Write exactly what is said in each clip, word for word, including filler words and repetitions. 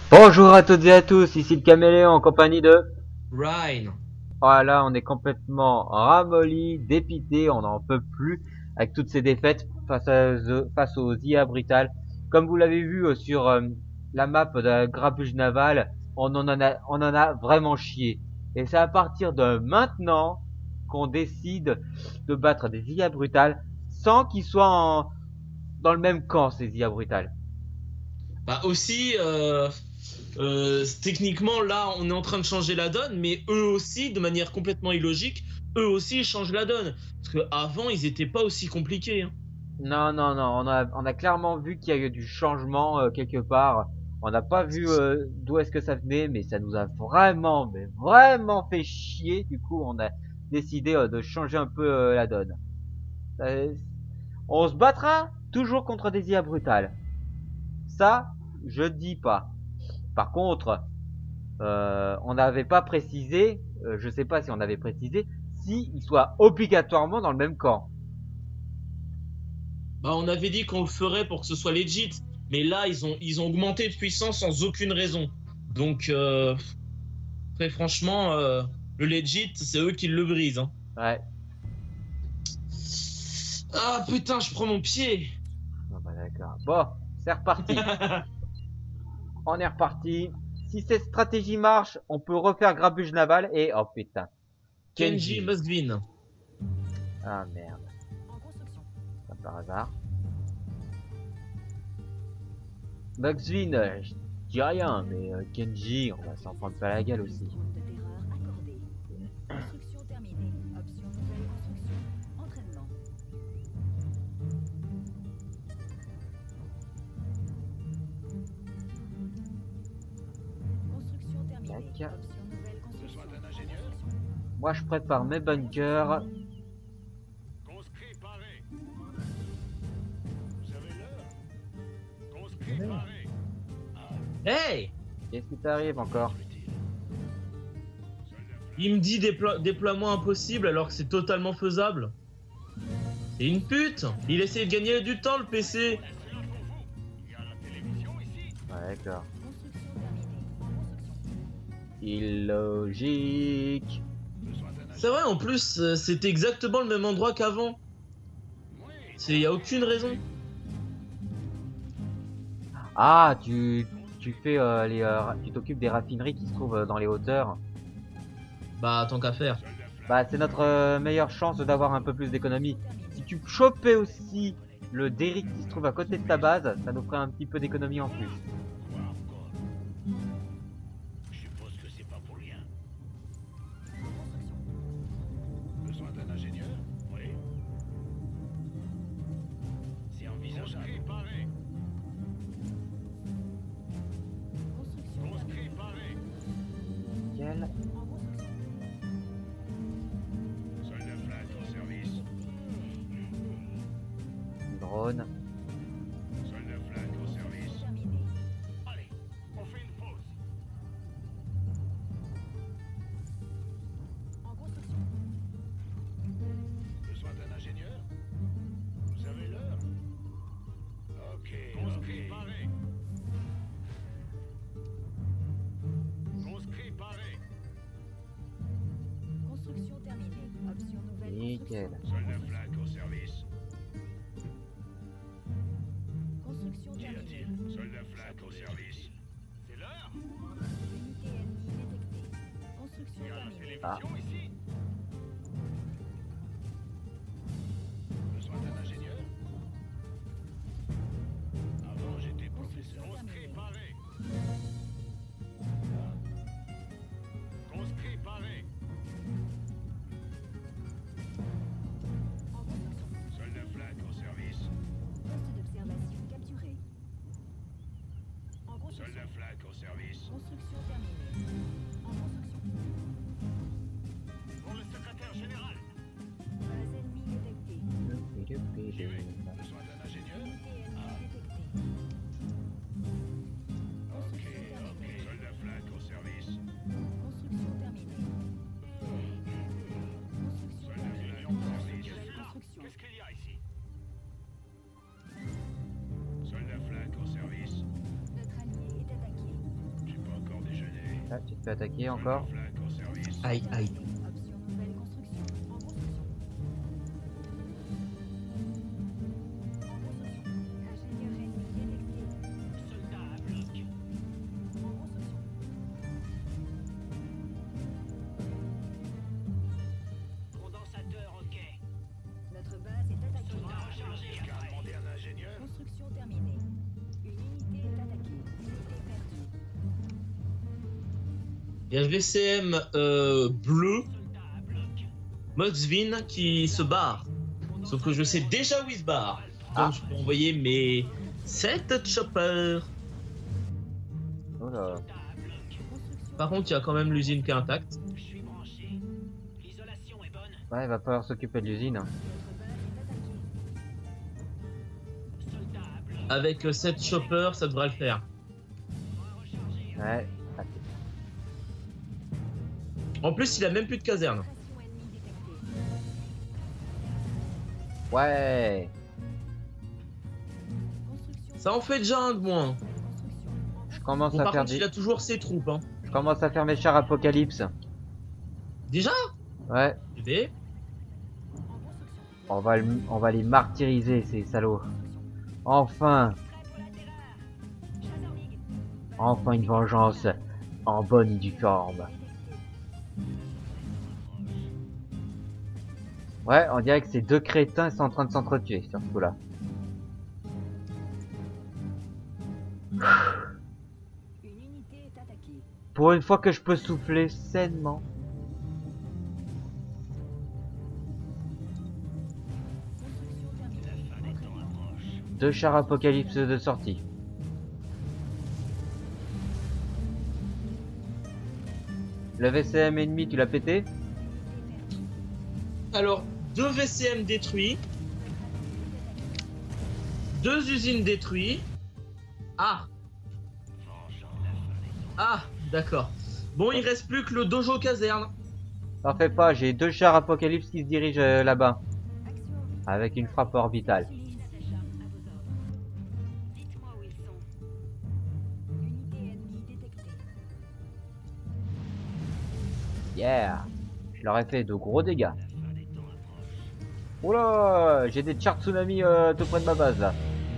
Bonjour à toutes et à tous, ici le Caméléon en compagnie de... Ryan. Voilà, on est complètement ramolli, dépité, on n'en peut plus avec toutes ces défaites face, à, face aux I A brutales. Comme vous l'avez vu euh, sur euh, la map de Grabuge Naval, on en a, on en a vraiment chié. Et c'est à partir de maintenant qu'on décide de battre des I A brutales sans qu'ils soient en, dans le même camp, ces I A brutales. Bah aussi, euh, euh, techniquement, là, on est en train de changer la donne, mais eux aussi, de manière complètement illogique, eux aussi ils changent la donne. Parce que avant, ils étaient pas aussi compliqués. Hein. Non, non, non, on a, on a clairement vu qu'il y a eu du changement euh, quelque part. On n'a pas vu euh, d'où est-ce que ça venait, mais ça nous a vraiment, mais vraiment fait chier. Du coup, on a décidé euh, de changer un peu euh, la donne. Euh, on se battra toujours contre des I A brutales. Ça, je dis pas. Par contre, euh, on n'avait pas précisé, euh, je sais pas si on avait précisé, si ils soient obligatoirement dans le même camp. Bah, on avait dit qu'on le ferait pour que ce soit legit, mais là, ils ont, ils ont augmenté de puissance sans aucune raison. Donc, euh, très franchement, euh, le legit, c'est eux qui le brisent. Hein. Ouais. Ah putain, je prends mon pied. Ah bah d'accord. Bon, c'est reparti. On est reparti. Si cette stratégie marche, on peut refaire grabuge naval et... Oh putain. Kenji Kenji. must win. Ah merde. Comme par hasard. Maxwin, euh, je dis rien, mais euh, Kenji, on va s'en prendre pas la gueule aussi. Tac. Moi je prépare mes bunkers. Hey! Qu'est-ce qui t'arrive encore? Il me dit déplo déploiement impossible alors que c'est totalement faisable. C'est une pute! Il essaie de gagner du temps le P C! Ouais, d'accord. Illogique. C'est vrai, en plus, euh, c'était exactement le même endroit qu'avant. Il n'y a aucune raison. Ah, tu, tu fais euh, les, euh, tu t'occupes des raffineries qui se trouvent euh, dans les hauteurs. Bah, tant qu'à faire. Bah, c'est notre euh, meilleure chance d'avoir un peu plus d'économie. Si tu chopais aussi le derrick qui se trouve à côté de ta base, ça nous ferait un petit peu d'économie en plus. Nickel. Drone. Nickel. Soldat flac au service. Construction Qu'y terminée. a-t-il? Soldat flac au service. C'est l'heure? Unité ennemie détectée. Construction Il y a la terminée. télévision ici? Besoin d'un ingénieur? Avant j'étais professeur. Conscrit paré. Conscrit paré. En construction. Soldat flac au service. Poste d'observation capturé. En construction. Soldat flac au service. Construction terminée. En construction. Pour le secrétaire général. Base ennemie détectée. Besoin d'un ingénieur? Unité ennemie détectée. Ok, ok. Soldat flac au service. Construction terminée. Construction Soldat terminée. flac au service. Construction. Qu'est-ce qu'il y a ici? Soldat flac au service. Notre allié est attaqué. Ah, tu te fais attaquer encore. Flaque au service. Aïe, aïe. Option nouvelle construction. En construction. En construction. Ingénieur ennemi détecté. Soldat à bloc. En construction. Condensateur, ok. Notre base est attaquée. Soldat rechargé. Jusqu'à demander un ingénieur. Construction terminée. Une unité est attaquée. Unité perdue. Il y a le V C M euh, bleu, Soldat à bloc. Moxvin, qui se barre. Sauf que je sais déjà où il se barre. Donc Ah. je peux envoyer mes sept choppers. Oh là. Soldat à bloc. Construction. Par contre, il y a quand même l'usine qui est intacte. Je suis branché. L'isolation est bonne. Ouais, il va falloir s'occuper de l'usine. hein. Notre base est attaquée. Soldat à bloc. Avec euh, sept choppers, ça devrait le faire. Rechargé. Ouais. Ah, En plus, il a même plus de caserne. Pression ennemie détectée. ouais. Construction. Ça en fait déjà un de moins. Construction. Je commence Bon, à par faire contre, des... il a toujours ses troupes. Hein. Je commence à faire mes chars apocalypse. Déjà Ouais. Eh bien, En construction. On va, le- on va les martyriser, ces salauds. Enfin. Enfin une vengeance en bonne et due forme. Ouais, on dirait que ces deux crétins sont en train de s'entretuer, surtout là. Une unité est attaquée. Pour une fois que je peux souffler sainement. Construction terminée. La fin des temps approche. Deux chars apocalypse de sortie. Le V C M ennemi, tu l'as pété? alors, deux V C M détruits, deux usines détruites. Ah, ah, d'accord. Bon, il reste plus que le dojo caserne. T'en fais pas, j'ai deux chars apocalypse qui se dirigent euh, là-bas. Action. Avec une frappe orbitale. Utilise ces chars à vos ordres. Dites-moi où ils sont. Unité ennemie détectée. Yeah! Je leur ai fait de gros dégâts. La fin des temps approche. Oula! J'ai des chars tsunami euh, tout près de ma base là.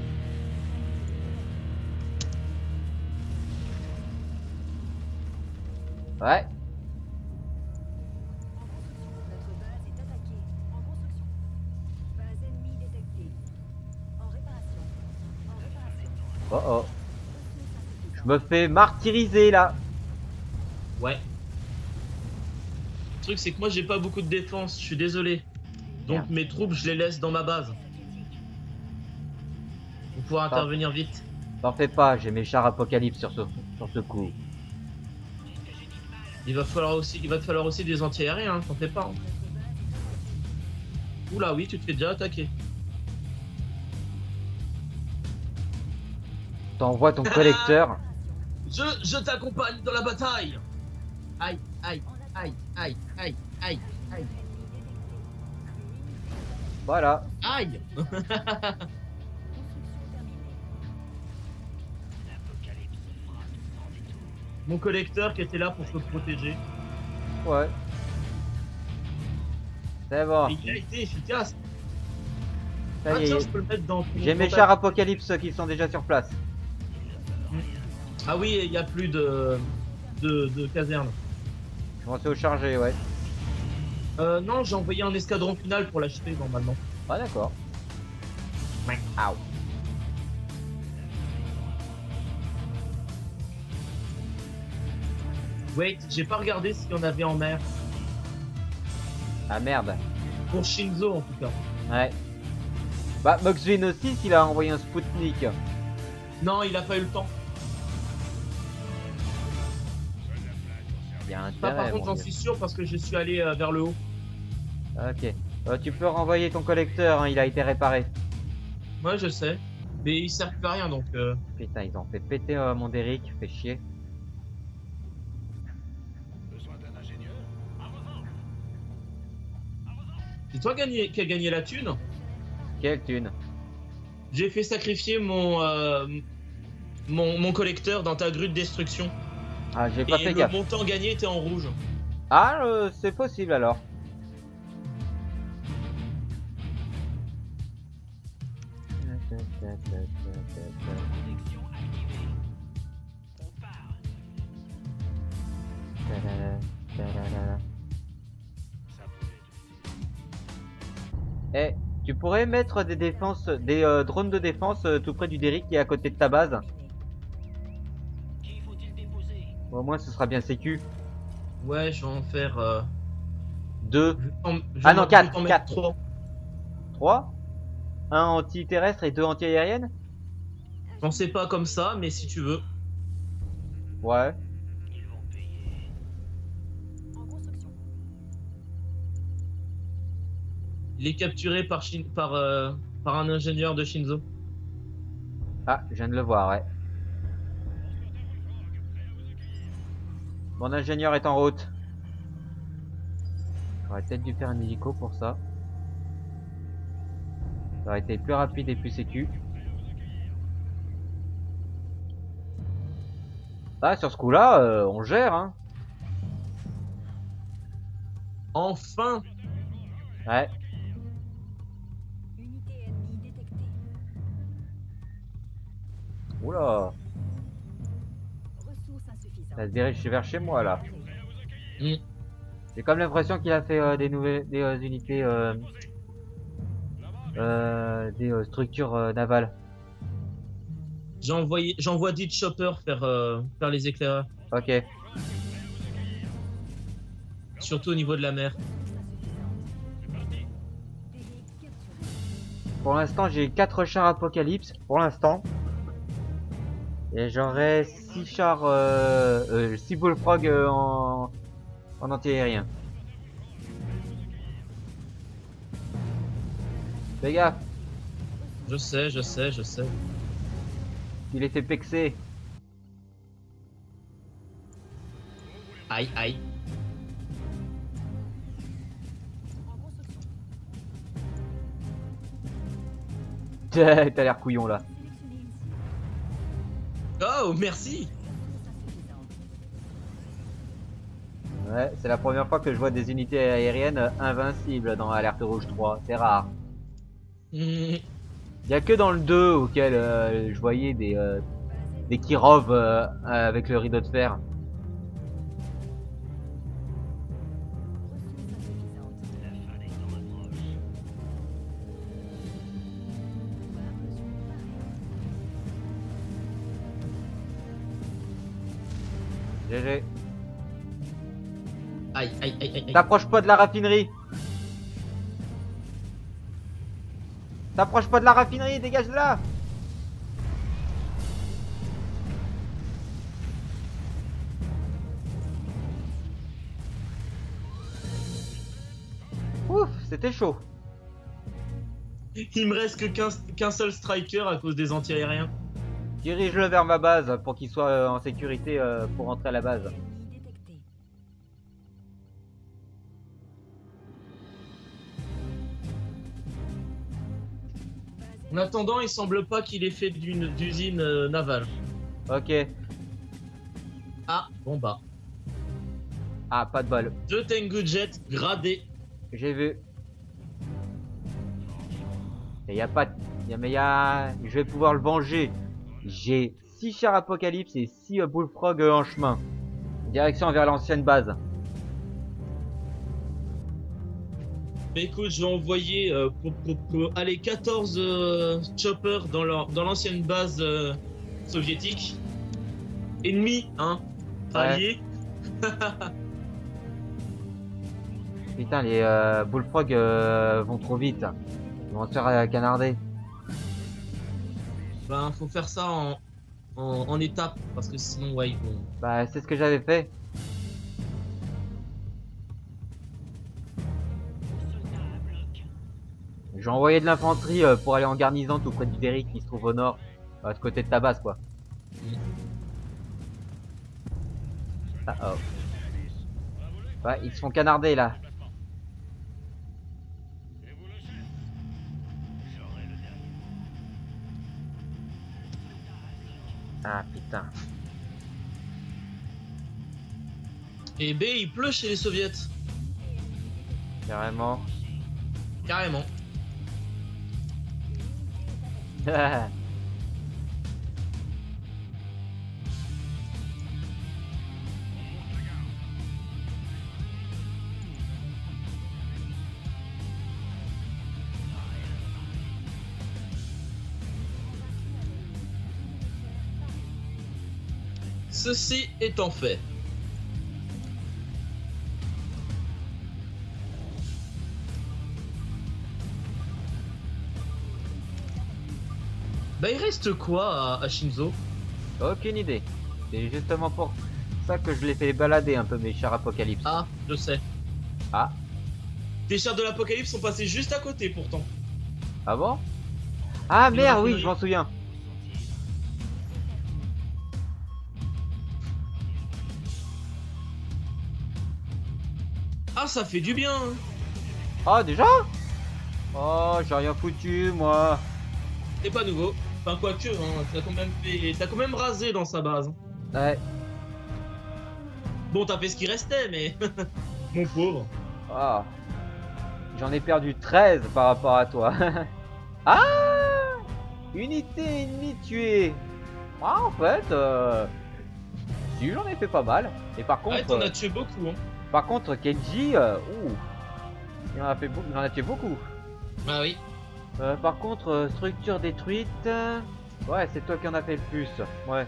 Ouais. Notre base est attaquée. En construction. Base ennemie détectée. En réparation. En réparation. Oh oh. Ressources Je me fais martyriser là. Ouais. Le truc, c'est que moi, j'ai pas beaucoup de défense. Je suis désolé. Donc, Merde. mes troupes, je les laisse dans ma base. Pour pouvoir Ah. intervenir vite. T'en fais pas, j'ai mes chars apocalypse sur ce, sur ce coup. Il va falloir aussi, il va te falloir aussi des anti-aériens, hein, t'en fais pas. hein. Oula, oui, tu te fais déjà attaquer. T'envoies ton collecteur. Je, je t'accompagne dans la bataille. Aïe, aïe, aïe, aïe, aïe, aïe, aïe, Voilà. aïe. Construction terminée. L'apocalypse frappe sans détour. Mon collecteur qui était là pour se protéger. Ouais. C'est bon. Et il a été efficace. Ça Ah y tiens, est. je peux le mettre dans. J'ai mes chars apocalypse qui sont déjà sur place. Ah oui, il y a plus de de, de caserne. Je m'en suis au chargé, ouais. Euh, non, j'ai envoyé un escadron final pour l'acheter normalement. Ah d'accord. Ouais. Aouh. Wait, j'ai pas regardé s'il y en avait en mer. Ah merde. Pour Shinzo en tout cas. Ouais. Bah Moxvin aussi s'il a envoyé un Spoutnik. Non, il a pas eu le temps. Seule la flaque au service. Il y a un Ça, par intérêt. contre, mon j'en Dieu. suis sûr parce que je suis allé euh, vers le haut. Ok. Euh, tu peux renvoyer ton collecteur, hein, il a été réparé. Ouais, je sais. Mais il sert plus à rien donc. Euh... Putain, ils ont fait péter euh, mon Derrick, fait chier. Besoin d'un ingénieur. À revendre. À revendre. C'est toi gagné, qui a gagné la thune. Quelle thune. J'ai fait sacrifier mon, euh, mon mon collecteur dans ta grue de destruction. Ah, j'ai pas Et fait le gaffe. montant gagné était en rouge. Ah, euh, c'est possible alors. Connexion activée. On part. Ça pouvait être utile. Eh, tu pourrais mettre des défenses, des euh, drones de défense euh, tout près du Derrick qui est à côté de ta base. Qui faut-il déposer? Au moins, ce sera bien sécu. Ouais, je vais en faire. Euh... Deux, je vais en- je vais Ah en- non, je vais quatre, en mettre quatre. trois. trois, un anti-terrestre et deux anti-aériennes. Pensez pas comme ça, mais si tu veux. Ouais. Ils vont payer. En construction. Il est capturé par, Shin- par, euh, par un ingénieur de Shinzo. Ah, je viens de le voir, ouais. Mon ingénieur est en route. J'aurais peut-être dû faire un hélico pour ça. Ça aurait été plus rapide et plus sécu. Ah, sur ce coup-là, euh, on gère, hein. Enfin! Ouais. Unité ennemie détectée. Oula. Ressources insuffisantes. Ça se dirige vers chez moi, là. Mm. J'ai comme l'impression qu'il a fait euh, des nouvelles des euh, unités euh, euh, des euh, structures euh, navales. J'ai envoyé, j'envoie dix choppers faire, euh, faire les éclaireurs. Ok. Surtout au niveau de la mer. Derrick capturé. Pour l'instant, j'ai quatre chars Apocalypse. Pour l'instant. Et j'aurai six chars, euh, euh, six Bullfrog euh, en, en anti-aérien. Fais gaffe, Je sais, je sais, je sais. il était pexé. Aïe, aïe. En construction. T'as l'air couillon là. Sélectionnez une cible. Oh, merci! Ressources insuffisantes. Ouais, c'est la première fois que je vois des unités aériennes invincibles dans Alerte Rouge trois. C'est rare. Mm. Il y a que dans le deux auquel euh, je voyais des, euh, des Kirov euh, avec le rideau de fer. Ressources insuffisantes. La fin des temps approche. Pouvoir reçu. G G. Aïe, aïe, aïe, aïe, aïe. T'approches pas de la raffinerie. T'approches pas de la raffinerie, dégage de là. Ouf, c'était chaud. Il me reste que qu'un qu'un seul striker à cause des anti-aériens. Dirige-le vers ma base pour qu'il soit euh, en sécurité euh, pour rentrer à la base. Ennemi détecté. En attendant, il semble pas qu'il ait fait d'une d'usine euh, navale. Ok. Ah, bon bah. Ah, pas de bol. Deux Tengu Jet gradés. J'ai vu. Et y a pas de... y a... Mais y a... Je vais pouvoir le venger. J'ai six chars Apocalypse et six euh, Bullfrog euh, en chemin. Direction vers l'ancienne base. Mais écoute, je vais envoyer euh, pour, pour, pour aller quatorze euh, choppers dans leur- dans l'ancienne base euh, soviétique. Ennemis, hein. Alliés. Putain, les euh, Bullfrog euh, vont trop vite. Ils vont se faire euh, canarder. Ben, faut faire ça en, en, en étapes, parce que sinon, ouais, ils vont... Bah, c'est ce que j'avais fait. Soldat à bloc. J'ai envoyé de l'infanterie euh, pour aller en garnison tout près du Derrick qui se trouve au nord. À côté de ta base, quoi. Ah oh. Ouais, ils se font canarder là. Et vous le chef? J'aurai le dernier mot. Ah putain. Et B, il pleut chez les soviets. Carrément. Carrément. Ceci étant fait. Bah il reste quoi à, à Shinzo? Aucune idée. C'est justement pour ça que je l'ai fait balader un peu mes chars Apocalypse. Ah, je sais. Ah, Tes chars de l'apocalypse sont passés juste à côté pourtant. ah bon? Ah Une merde, oui, raffinerie. je m'en souviens. Ah, ça fait du bien. Hein. Ah, déjà? Oh, j'ai rien foutu, moi. C'est pas nouveau. Enfin, quoique, hein, t'as quand même fait... T'as quand même rasé dans sa base. hein. Ouais. Bon, t'as fait ce qui restait, mais... Mon pauvre. Ah. J'en ai perdu treize par rapport à toi. Ah! Unité ennemie tuée. Ah, en fait, euh... si, j'en ai fait pas mal. Et par contre, Ouais, t'en euh, as tué beaucoup. Hein. par contre, Kenji, euh, ouh, il en a fait beaucoup, il en a tué beaucoup. Ah oui. Euh, par contre, euh, structure détruite. euh, Ouais, c'est toi qui en as fait le plus. Ouais.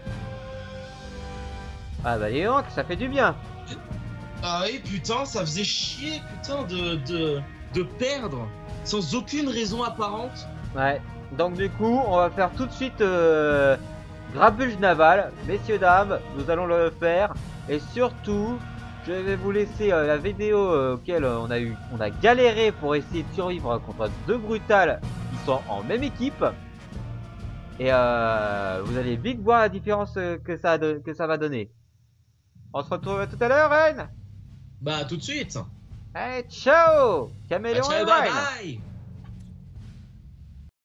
Ah bah dis donc, ça fait du bien. Ah oui, putain, ça faisait chier, putain, de, de, de perdre sans aucune raison apparente. Ouais. Donc du coup, on va faire tout de suite euh, grabuge naval. Messieurs, dames, nous allons le faire. Et surtout, je vais vous laisser euh, la vidéo euh, auquel on a eu, on a galéré pour essayer de survivre contre deux brutales qui sont en même équipe. Et euh, vous allez vite voir la différence euh, que ça, a don- que ça va donner. On se retrouve tout à l'heure, Ren. Bah, tout de suite. Allez, ciao, Bah, Caméléon ciao, et bye Ren. bye.